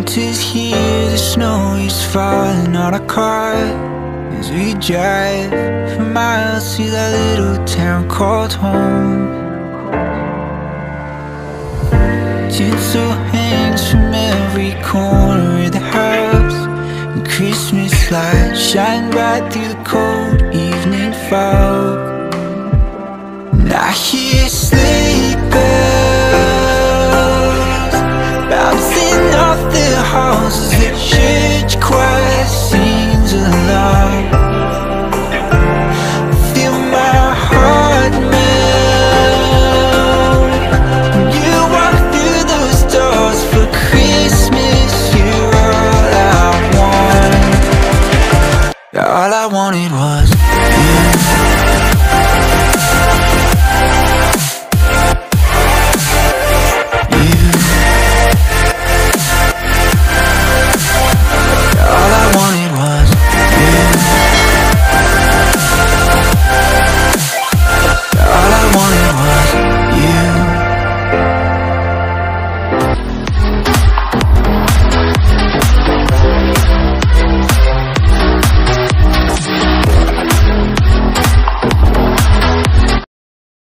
Winter's here, the snow is falling on our car as we drive for miles to that little town called home. Tinsel hangs from every corner of the house, and Christmas lights shine bright through the cold evening fog.